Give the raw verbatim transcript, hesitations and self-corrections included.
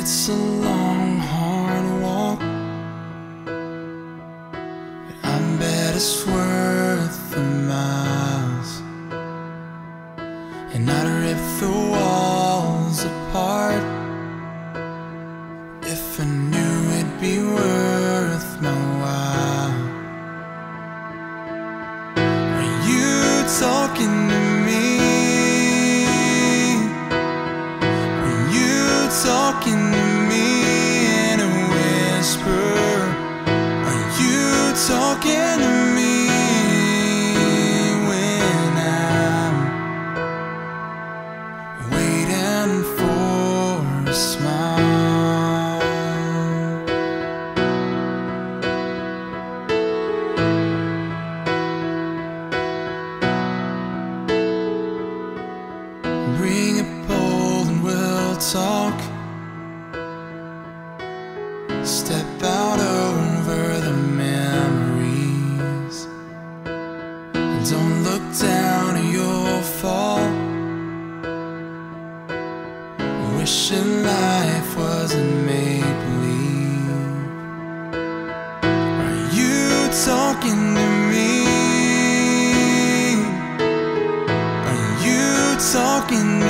It's a long, hard walk, but I bet it's worth the miles. And I'd rip the walls apart if I knew it'd be worth my while. Are you talking to me? Are you talking to me in a whisper? Are you talking to me when I'm waiting for a smile? Bring a pole and we'll talk. Step out over the memories. Don't look down or you'll fall. Wishing life wasn't make-believe. Are you talking to me? Are you talking